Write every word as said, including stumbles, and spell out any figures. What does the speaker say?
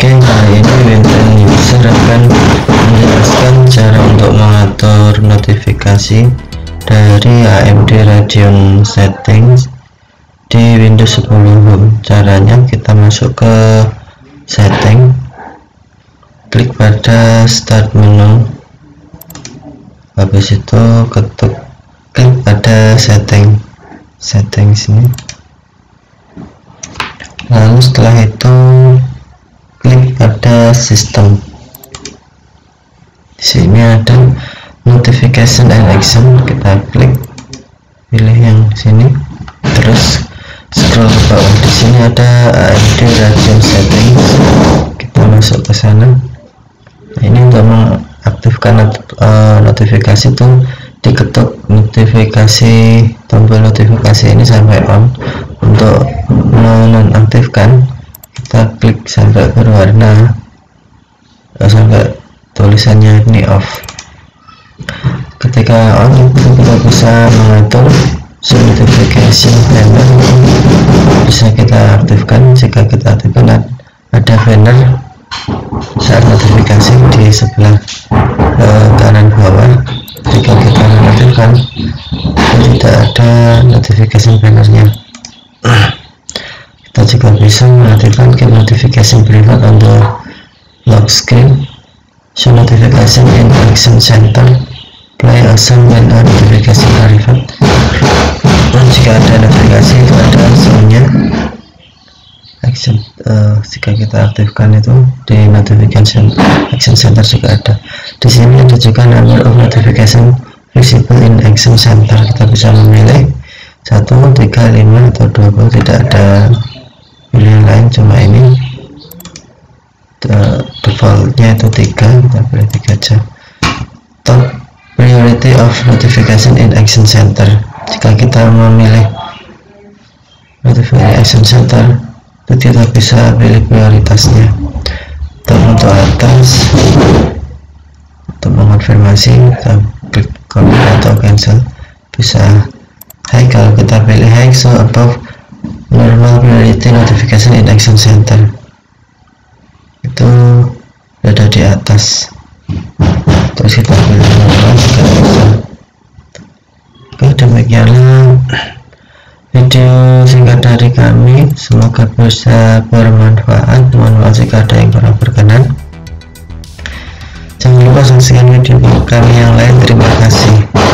Oke, kali ini Windows User akan menjelaskan cara untuk mengatur notifikasi dari A M D Radeon Settings di Windows sepuluh. Caranya kita masuk ke setting, klik pada start menu, habis itu ketuk klik pada setting setting sini, lalu setelah itu klik pada sistem. Di sini ada notification and action, kita klik, pilih yang sini, terus scroll ke bawah. Di sini ada A M D Radeon Settings, kita masuk ke sana. Nah, ini untuk mengaktifkan uh, notifikasi itu diketuk notifikasi, tombol notifikasi ini sampai on. Untuk menonaktifkan kita klik sampai berwarna, sampai tulisannya ini off. Ketika on itu kita bisa mengatur notification banner, bisa kita aktifkan. Jika kita aktifkan ada banner saat notifikasi di sebelah eh, kanan bawah. Jika kita aktifkan tidak ada notification bannernya. Kita juga bisa mengaktifkan Keep Notification Private on the lock screen, Show Notification in Action Center, Play a sound when a notification private. Dan jika ada notifikasi itu ada soundnya. Action, uh, jika kita aktifkan itu di Notification Action Center juga ada. Di sini ada juga number of notification visible in Action Center. Kita bisa memilih satu, tiga, lima atau dua puluh. Tidak ada pilihan lain, cuma ini defaultnya itu tiga, kita pilih tiga aja. Top priority of notification in Action Center, jika kita memilih notification Action Center itu kita bisa pilih prioritasnya. Top untuk atas, untuk mengonfirmasi kita klik copy atau cancel. Bisa high, kalau kita pilih high, so above normal priority notification in Action Center, itu ada di atas. Terus kita pilih normal juga bisa. Oke, demikianlah video singkat dari kami, semoga bisa bermanfaat. Mohon maaf jika ada yang kurang berkenan. Jangan lupa saksikan video kami yang lain. Terima kasih.